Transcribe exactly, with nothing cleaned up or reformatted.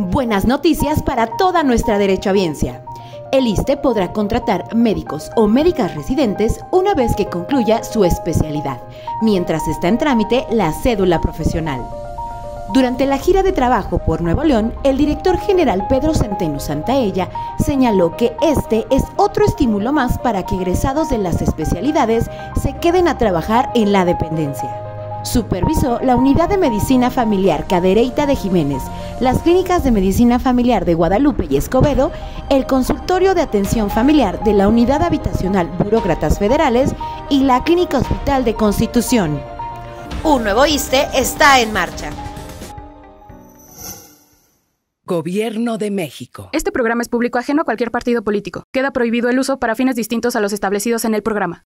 Buenas noticias para toda nuestra derechohabiencia. El ISSSTE podrá contratar médicos o médicas residentes una vez que concluya su especialidad, mientras está en trámite la cédula profesional. Durante la gira de trabajo por Nuevo León, el director general Pedro Centeno Santaella señaló que este es otro estímulo más para que egresados de las especialidades se queden a trabajar en la dependencia. Supervisó la Unidad de Medicina Familiar Cadereyta de Jiménez, las Clínicas de Medicina Familiar de Guadalupe y Escobedo, el Consultorio de Atención Familiar de la Unidad Habitacional Burócratas Federales y la Clínica Hospital de Constitución. Un nuevo ISSSTE está en marcha. Gobierno de México. Este programa es público ajeno a cualquier partido político. Queda prohibido el uso para fines distintos a los establecidos en el programa.